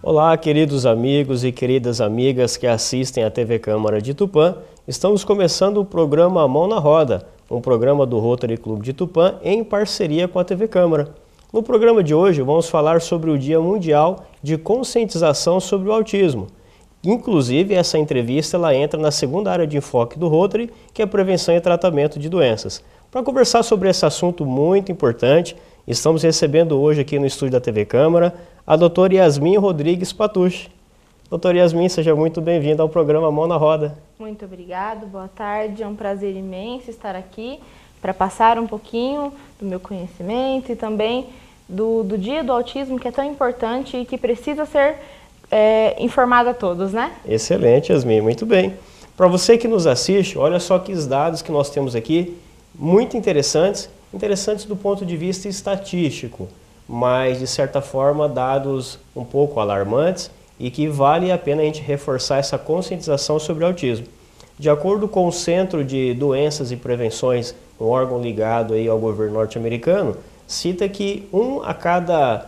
Olá, queridos amigos e queridas amigas que assistem à TV Câmara de Tupã. Estamos começando o programa Mão na Roda, um programa do Rotary Clube de Tupã em parceria com a TV Câmara. No programa de hoje vamos falar sobre o Dia Mundial de Conscientização sobre o Autismo. Inclusive, essa entrevista ela entra na segunda área de enfoque do Rotary, que é a prevenção e tratamento de doenças. Para conversar sobre esse assunto muito importante, estamos recebendo hoje aqui no estúdio da TV Câmara a doutora Yasmin Rodrigues Patucci. Doutora Yasmin, seja muito bem-vinda ao programa Mão na Roda. Muito obrigado, boa tarde. É um prazer imenso estar aqui para passar um pouquinho do meu conhecimento e também do Dia do Autismo, que é tão importante e que precisa ser informado a todos, né? Excelente, Yasmin, muito bem. Para você que nos assiste, olha só que os dados que nós temos aqui, muito interessantes do ponto de vista estatístico, mas de certa forma dados um pouco alarmantes e que vale a pena a gente reforçar essa conscientização sobre o autismo. De acordo com o Centro de Doenças e Prevenções, um órgão ligado aí ao governo norte-americano, cita que 1 a cada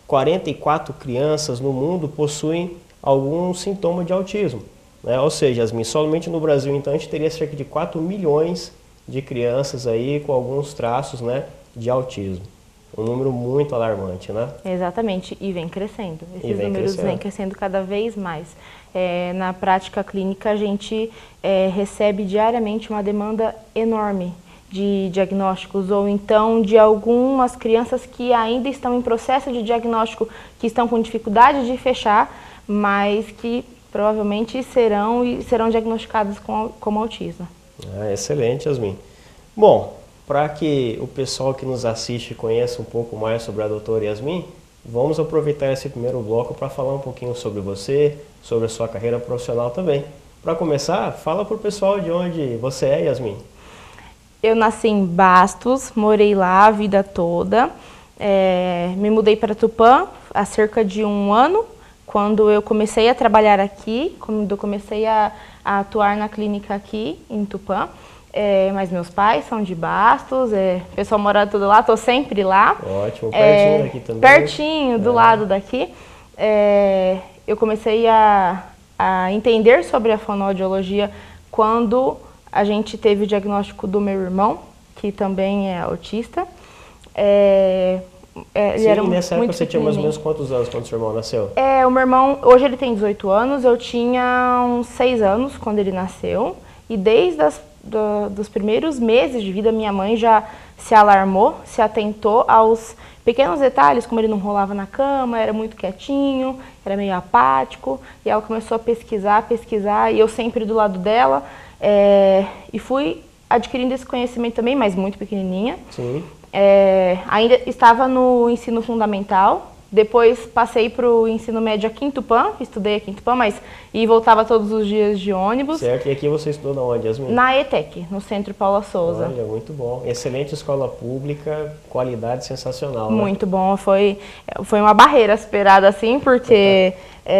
44 crianças no mundo possuem algum sintoma de autismo, né? Ou seja, Yasmin, somente no Brasil então a gente teria cerca de 4 milhões de crianças aí com alguns traços, né, de autismo. Um número muito alarmante, né? Exatamente, e vem crescendo. Esses números vêm crescendo cada vez mais. Na prática clínica, a gente recebe diariamente uma demanda enorme de diagnósticos, ou então de algumas crianças que ainda estão em processo de diagnóstico, que estão com dificuldade de fechar, mas que provavelmente serão diagnosticadas como autismo. Excelente, Yasmin. Bom, para que o pessoal que nos assiste conheça um pouco mais sobre a doutora Yasmin, vamos aproveitar esse primeiro bloco para falar um pouquinho sobre você, sobre a sua carreira profissional também. Para começar, fala para o pessoal de onde você é, Yasmin. Eu nasci em Bastos, morei lá a vida toda, me mudei para Tupã há cerca de 1 ano, quando eu comecei a trabalhar aqui, quando eu comecei a atuar na clínica aqui em Tupã. Mas meus pais são de Bastos, o pessoal mora tudo lá, estou sempre lá. Ótimo, pertinho daqui também. Pertinho, do lado daqui. Eu comecei a entender sobre a fonoaudiologia quando a gente teve o diagnóstico do meu irmão, que também é autista. Sim, nessa época você tinha mais ou menos quantos anos quando seu irmão nasceu? O meu irmão, hoje ele tem 18 anos, eu tinha uns 6 anos quando ele nasceu. E desde dos primeiros meses de vida, minha mãe já se alarmou, se atentou aos pequenos detalhes, como ele não rolava na cama, era muito quietinho, era meio apático. E ela começou a pesquisar, e eu sempre do lado dela. E fui adquirindo esse conhecimento também, mas muito pequenininha. Sim. Ainda estava no ensino fundamental, depois passei para o ensino médio aqui em Tupã, estudei aqui em Tupã, e voltava todos os dias de ônibus. Certo, e aqui você estudou na onde, Yasmin? Na ETEC, no Centro Paula Souza. Olha, muito bom. Excelente escola pública, qualidade sensacional, né? Muito bom, foi uma barreira superada assim, porque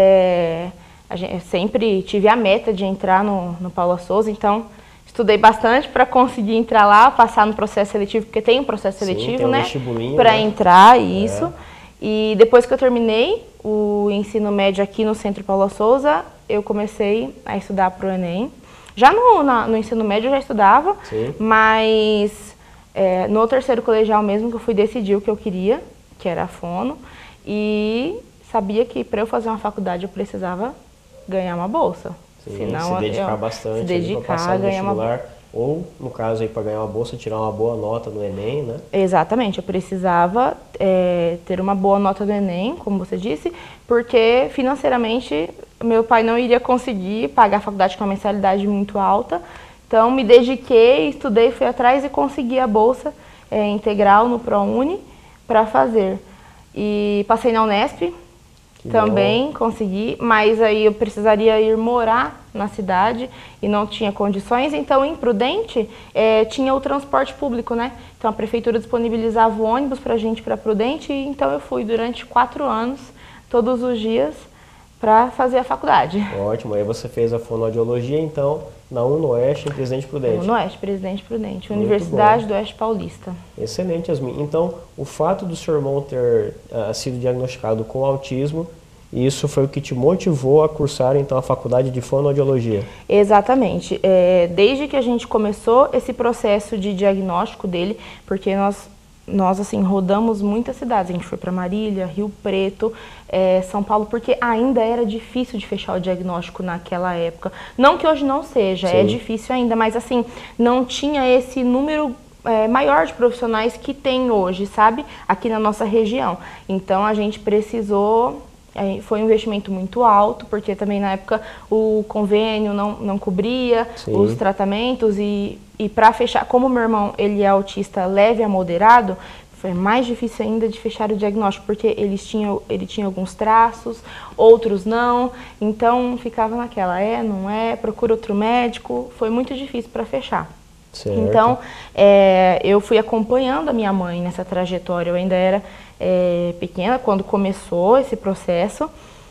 eu sempre tive a meta de entrar no Paula Souza, então estudei bastante para conseguir entrar lá, passar no processo seletivo, porque tem um processo seletivo, tem um né? Para entrar, isso. E depois que eu terminei o ensino médio aqui no Centro Paula Souza, eu comecei a estudar para o Enem. Já no ensino médio eu já estudava, sim, mas no terceiro colegial mesmo que eu fui decidir o que eu queria, que era a fono, e sabia que para eu fazer uma faculdade eu precisava ganhar uma bolsa. Sim, senão se dedicar bastante para passar no vestibular, ou no caso aí para ganhar uma bolsa, tirar uma boa nota no Enem, né? Exatamente, eu precisava ter uma boa nota do Enem, como você disse, porque financeiramente meu pai não iria conseguir pagar a faculdade com uma mensalidade muito alta. Então me dediquei, estudei, fui atrás e consegui a bolsa integral no ProUni para fazer. E passei na Unesp, também consegui, mas aí eu precisaria ir morar na cidade e não tinha condições. Então, em Prudente, tinha o transporte público, né? Então, a prefeitura disponibilizava o ônibus para a gente ir para Prudente. E, então, eu fui durante 4 anos, todos os dias, para fazer a faculdade. Ótimo, aí você fez a fonoaudiologia, então, na UNOeste, em Presidente Prudente. UNOeste, Presidente Prudente, Universidade do Oeste Paulista. Excelente, Yasmin. Então, o fato do seu irmão ter sido diagnosticado com autismo e isso foi o que te motivou a cursar então a faculdade de fonoaudiologia. Exatamente. Desde que a gente começou esse processo de diagnóstico dele, porque nós assim, rodamos muitas cidades. A gente foi para Marília, Rio Preto, São Paulo, porque ainda era difícil de fechar o diagnóstico naquela época. Não que hoje não seja, Sim. é difícil ainda, mas assim, não tinha esse número maior de profissionais que tem hoje, sabe? Aqui na nossa região. Então a gente precisou, foi um investimento muito alto, porque também na época o convênio não cobria Sim. os tratamentos e para fechar, como meu irmão ele é autista leve a moderado, foi mais difícil ainda de fechar o diagnóstico, porque ele tinha alguns traços, outros não, então ficava naquela, não é, procura outro médico, foi muito difícil para fechar. Certo. Então, eu fui acompanhando a minha mãe nessa trajetória, eu ainda era pequena quando começou esse processo,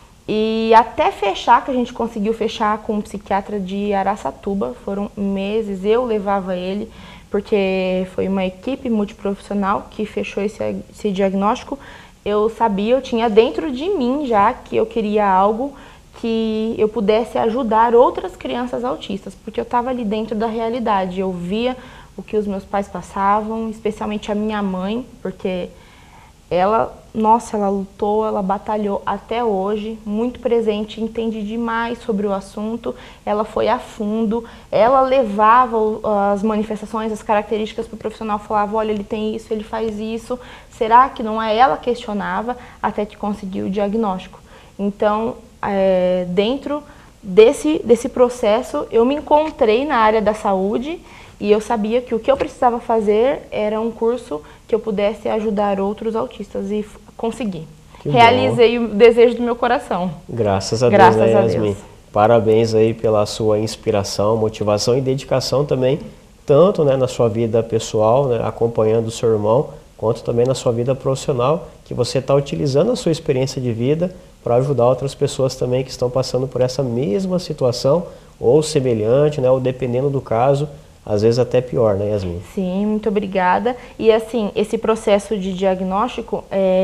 e até fechar, que a gente conseguiu fechar com um psiquiatra de Araçatuba, foram meses, eu levava ele, porque foi uma equipe multiprofissional que fechou esse diagnóstico. Eu sabia, eu tinha dentro de mim já que eu queria algo que eu pudesse ajudar outras crianças autistas, porque eu estava ali dentro da realidade, eu via o que os meus pais passavam, especialmente a minha mãe, porque ela lutou, ela batalhou até hoje, muito presente, entende demais sobre o assunto, ela foi a fundo, ela levava as manifestações, as características para o profissional, falava, olha, ele tem isso, ele faz isso, será que não é? Ela questionava até que conseguiu o diagnóstico. Então, dentro desse processo, eu me encontrei na área da saúde e eu sabia que o que eu precisava fazer era um curso que eu pudesse ajudar outros autistas e consegui. Realizei o desejo do meu coração. Graças a Deus, né, Yasmin? Parabéns aí pela sua inspiração, motivação e dedicação também, tanto na sua vida pessoal, acompanhando o seu irmão, quanto também na sua vida profissional, que você está utilizando a sua experiência de vida para ajudar outras pessoas também que estão passando por essa mesma situação, ou semelhante, ou dependendo do caso, às vezes até pior, né, Yasmin? Sim, muito obrigada. E assim, esse processo de diagnóstico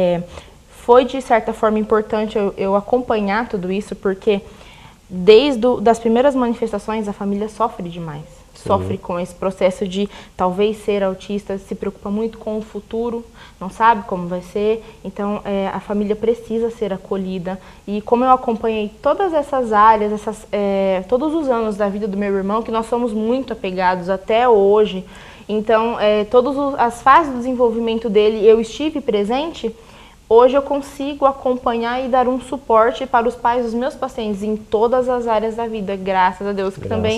foi de certa forma importante eu acompanhar tudo isso, porque desde das primeiras manifestações a família sofre demais. Sim. Sofre com esse processo de talvez ser autista, se preocupa muito com o futuro, não sabe como vai ser, então a família precisa ser acolhida. E como eu acompanhei todas essas áreas, todos os anos da vida do meu irmão, que nós somos muito apegados até hoje, então todas as fases do desenvolvimento dele eu estive presente. Hoje eu consigo acompanhar e dar um suporte para os pais dos meus pacientes em todas as áreas da vida, graças a Deus, que também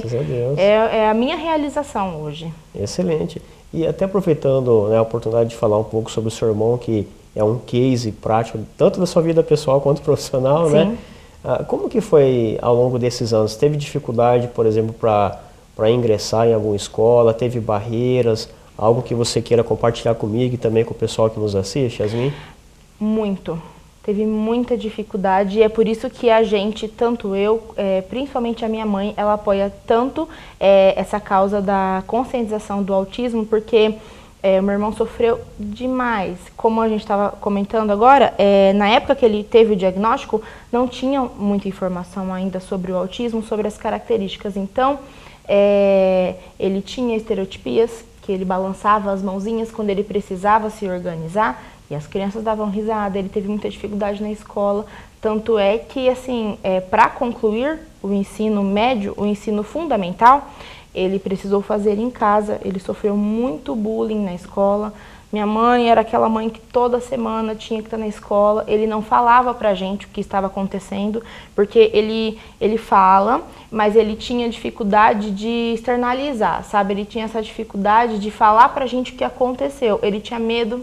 é a minha realização hoje. Excelente. E até aproveitando a oportunidade de falar um pouco sobre o seu irmão, que é um case prático, tanto da sua vida pessoal quanto profissional, Sim. Como que foi ao longo desses anos? Teve dificuldade, por exemplo, para ingressar em alguma escola? Teve barreiras? Algo que você queira compartilhar comigo e também com o pessoal que nos assiste, Yasmin? Muito. Teve muita dificuldade e é por isso que a gente, tanto eu, principalmente a minha mãe, ela apoia tanto essa causa da conscientização do autismo, porque o meu irmão sofreu demais. Como a gente estava comentando agora, na época que ele teve o diagnóstico, não tinha muita informação ainda sobre o autismo, sobre as características. Então, ele tinha estereotipias, que ele balançava as mãozinhas quando ele precisava se organizar, e as crianças davam risada, ele teve muita dificuldade na escola, tanto é que, assim, para concluir o ensino médio, o ensino fundamental, ele precisou fazer em casa, ele sofreu muito bullying na escola. Minha mãe era aquela mãe que toda semana tinha que estar na escola, ele não falava pra gente o que estava acontecendo, porque ele fala, mas ele tinha dificuldade de externalizar, sabe? Ele tinha essa dificuldade de falar pra gente o que aconteceu, ele tinha medo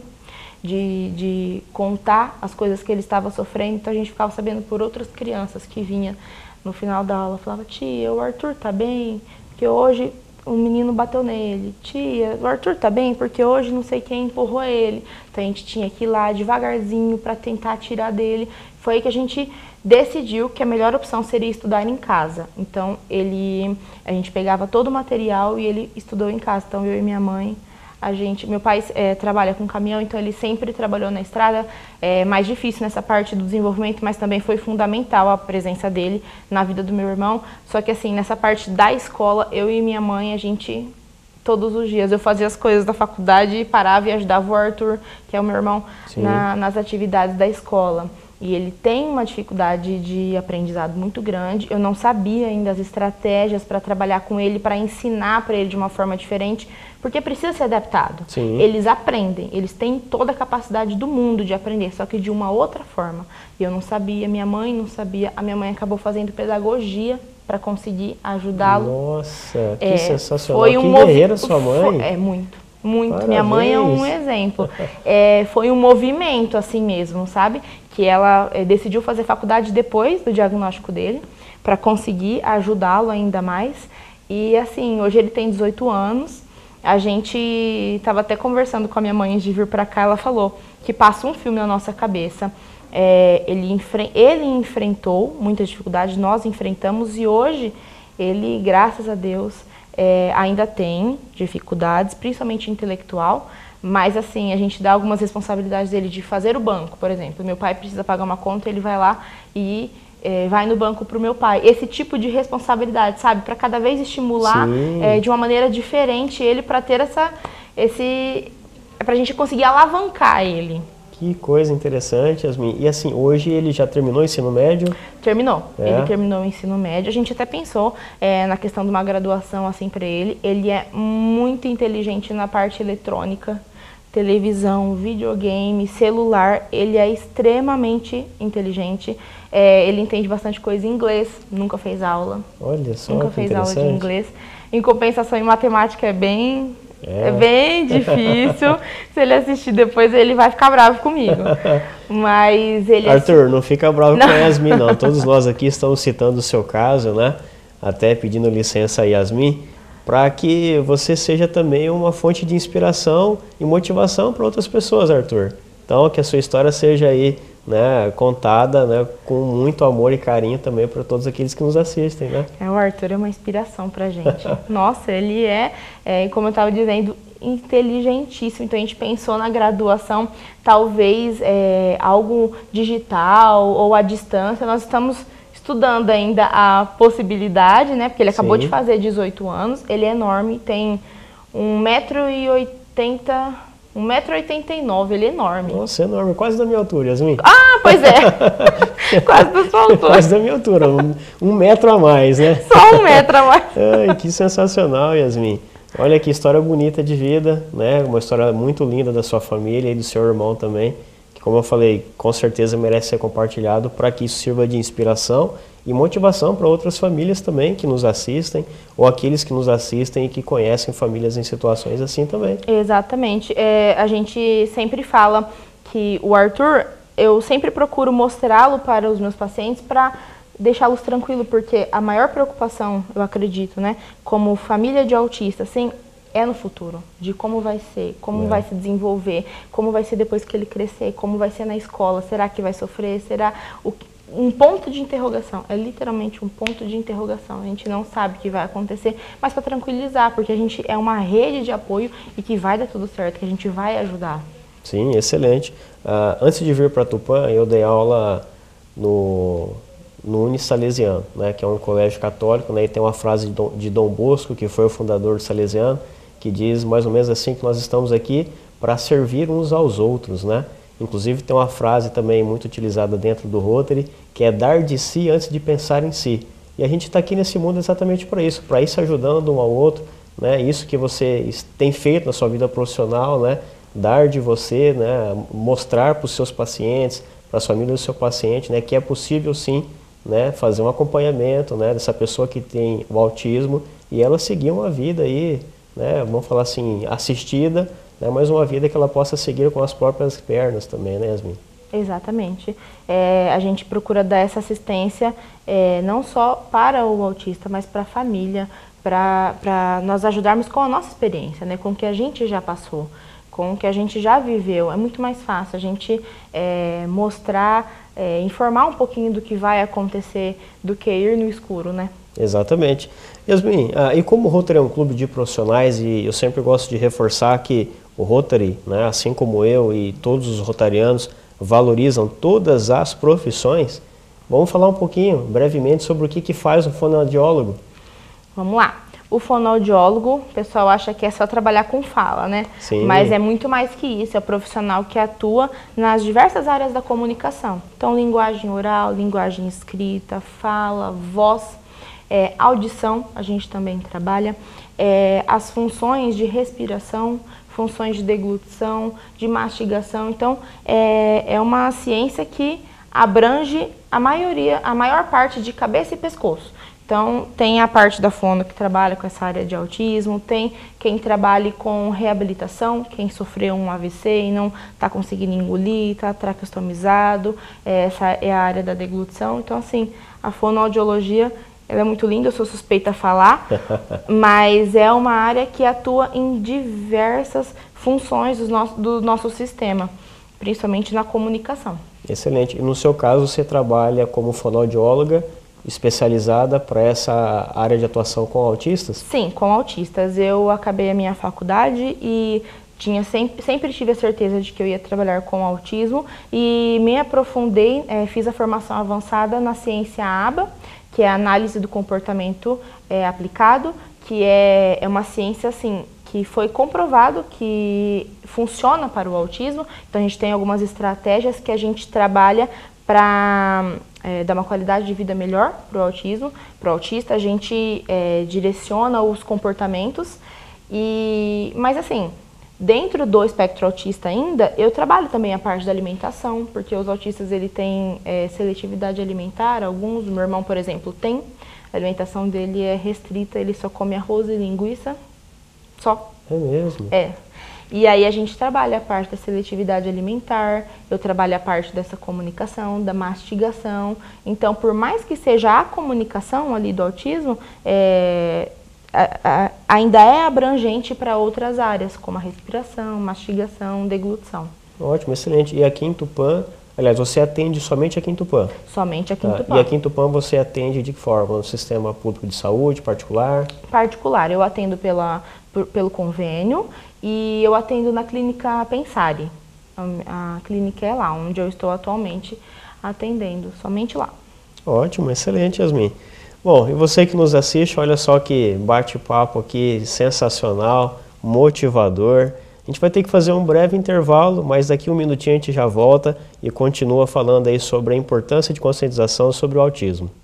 de contar as coisas que ele estava sofrendo, então a gente ficava sabendo por outras crianças que vinha no final da aula, falava, tia, o Arthur tá bem, porque hoje um menino bateu nele, tia, o Arthur tá bem, porque hoje não sei quem empurrou ele, então a gente tinha que ir lá devagarzinho para tentar tirar dele. Foi aí que a gente decidiu que a melhor opção seria estudar em casa, então a gente pegava todo o material e ele estudou em casa, então eu e minha mãe, Meu pai trabalha com caminhão, então ele sempre trabalhou na estrada. É mais difícil nessa parte do desenvolvimento, mas também foi fundamental a presença dele na vida do meu irmão. Só que assim, nessa parte da escola, eu e minha mãe, a gente, todos os dias, eu fazia as coisas da faculdade e parava e ajudava o Arthur, que é o meu irmão, nas atividades da escola. E ele tem uma dificuldade de aprendizado muito grande. Eu não sabia ainda as estratégias para trabalhar com ele, para ensinar para ele de uma forma diferente, porque precisa ser adaptado. Sim. Eles aprendem, eles têm toda a capacidade do mundo de aprender, só que de uma outra forma. E eu não sabia, minha mãe não sabia, a minha mãe acabou fazendo pedagogia para conseguir ajudá-lo. Nossa, que sensacional, foi que guerreira sua mãe. É muito. Muito. Parabéns. Minha mãe é um exemplo. Foi um movimento assim mesmo, sabe? Que ela decidiu fazer faculdade depois do diagnóstico dele, para conseguir ajudá-lo ainda mais. E assim, hoje ele tem 18 anos. A gente estava até conversando com a minha mãe antes de vir para cá, ela falou que passa um filme na nossa cabeça. Ele enfrentou muitas dificuldades, nós enfrentamos, e hoje ele, graças a Deus, ainda tem dificuldades, principalmente intelectual, mas assim, a gente dá algumas responsabilidades dele de fazer o banco, por exemplo. Meu pai precisa pagar uma conta, ele vai lá e vai no banco para o meu pai. Esse tipo de responsabilidade, sabe? Para cada vez estimular de uma maneira diferente ele, para ter pra gente conseguir alavancar ele. Que coisa interessante, Yasmin. E assim, hoje ele já terminou o ensino médio? Terminou. Ele terminou o ensino médio. A gente até pensou na questão de uma graduação assim para ele. Ele é muito inteligente na parte eletrônica, televisão, videogame, celular. Ele é extremamente inteligente. Ele entende bastante coisa em inglês. Nunca fez aula. Olha só, nunca fez aula de inglês. Em compensação, em matemática é bem difícil. Se ele assistir depois, ele vai ficar bravo comigo. Mas ele... Arthur, não fica bravo com a Yasmin, não. Todos nós aqui estamos citando o seu caso, né? Até pedindo licença a Yasmin, para que você seja também uma fonte de inspiração e motivação para outras pessoas, Arthur. Então, que a sua história seja aí, né, contada, né, com muito amor e carinho também para todos aqueles que nos assistem, né? O Arthur é uma inspiração pra gente. Nossa, ele como eu estava dizendo, inteligentíssimo. Então a gente pensou na graduação, talvez algo digital ou à distância. Nós estamos estudando ainda a possibilidade, né? Porque ele acabou de fazer 18 anos, ele é enorme, tem 1,80 m, 1,89 m, ele é enorme. Nossa, é enorme, quase da minha altura, Yasmin. Ah, pois é, quase da sua altura. Quase da minha altura, um metro a mais, né? Só 1 metro a mais. Ai, que sensacional, Yasmin. Olha que história bonita de vida, né? Uma história muito linda da sua família e do seu irmão também, que, como eu falei, com certeza merece ser compartilhado para que isso sirva de inspiração e motivação para outras famílias também que nos assistem, ou aqueles que nos assistem e que conhecem famílias em situações assim também. Exatamente. A gente sempre fala que o Arthur, eu sempre procuro mostrá-lo para os meus pacientes para deixá-los tranquilos, porque a maior preocupação, eu acredito, né, como família de autista, assim, é no futuro, de como vai ser, como vai se desenvolver, como vai ser depois que ele crescer, como vai ser na escola, será que vai sofrer, será... Um ponto de interrogação, é literalmente um ponto de interrogação. A gente não sabe o que vai acontecer, mas para tranquilizar, porque a gente é uma rede de apoio e que vai dar tudo certo, que a gente vai ajudar. Sim, excelente. Antes de vir para Tupã, eu dei aula no Unisalesiano, né, que é um colégio católico, né, e tem uma frase de Dom Bosco, que foi o fundador do Salesiano, que diz mais ou menos assim, que nós estamos aqui para servir uns aos outros, né? Inclusive tem uma frase também muito utilizada dentro do Rotary, que é dar de si antes de pensar em si. E a gente está aqui nesse mundo exatamente para isso, para ir se ajudando um ao outro, né? Isso que você tem feito na sua vida profissional, né? Dar de você, né? Mostrar para os seus pacientes, para a família do seu paciente, né? Que é possível sim, né? Fazer um acompanhamento, né? Dessa pessoa que tem o autismo e ela seguir uma vida aí, né? Vamos falar assim, assistida, né, mas uma vida que ela possa seguir com as próprias pernas também, né, Yasmin? Exatamente. A gente procura dar essa assistência não só para o autista, mas para a família, para nós ajudarmos com a nossa experiência, né, com o que a gente já passou, com o que a gente já viveu. É muito mais fácil a gente mostrar, informar um pouquinho do que vai acontecer do que ir no escuro, né? Exatamente. Yasmin, e como o Rotary é um clube de profissionais, e eu sempre gosto de reforçar que o Rotary, né, assim como eu e todos os rotarianos, valorizam todas as profissões, vamos falar um pouquinho, brevemente, sobre o que faz um fonoaudiólogo. Vamos lá. O fonoaudiólogo, o pessoal acha que é só trabalhar com fala, né? Sim. Mas é muito mais que isso, é o profissional que atua nas diversas áreas da comunicação. Então, linguagem oral, linguagem escrita, fala, voz, audição, a gente também trabalha, as funções de respiração, funções de deglutição, de mastigação. Então, é uma ciência que abrange a maior parte de cabeça e pescoço. Então, tem a parte da fono que trabalha com essa área de autismo, tem quem trabalhe com reabilitação, quem sofreu um AVC e não está conseguindo engolir, está traqueostomizado, essa é a área da deglutição. Então, assim, a fonoaudiologia, ela é muito linda, eu sou suspeita a falar, mas é uma área que atua em diversas funções do nosso sistema, principalmente na comunicação. Excelente. E no seu caso, você trabalha como fonoaudióloga especializada para essa área de atuação com autistas? Sim, com autistas. Eu acabei a minha faculdade e sempre tive a certeza de que eu ia trabalhar com autismo e me aprofundei, fiz a formação avançada na ciência ABA, que é a análise do comportamento aplicado, que é uma ciência assim, que foi comprovado que funciona para o autismo. Então a gente tem algumas estratégias que a gente trabalha para dar uma qualidade de vida melhor para o autismo. Para o autista a gente direciona os comportamentos, mas assim, dentro do espectro autista ainda, eu trabalho também a parte da alimentação, porque os autistas ele têm seletividade alimentar, alguns, meu irmão por exemplo tem, a alimentação dele é restrita, ele só come arroz e linguiça, só. É mesmo? E aí a gente trabalha a parte da seletividade alimentar, eu trabalho a parte dessa comunicação, da mastigação. Então, por mais que seja a comunicação ali do autismo, ainda é abrangente para outras áreas, como a respiração, mastigação, deglutição. Ótimo, excelente. E aqui em Tupã, aliás, você atende somente aqui em Tupã? Somente aqui em Tupã. E aqui em Tupã você atende de que forma? No sistema público de saúde, particular? Particular, eu atendo pelo convênio e eu atendo na clínica Pensare. A clínica é lá, onde eu estou atualmente atendendo, somente lá. Ótimo, excelente, Yasmin. Bom, e você que nos assiste, olha só que bate-papo aqui sensacional, motivador. A gente vai ter que fazer um breve intervalo, mas daqui um minutinho a gente já volta e continua falando aí sobre a importância de conscientização sobre o autismo.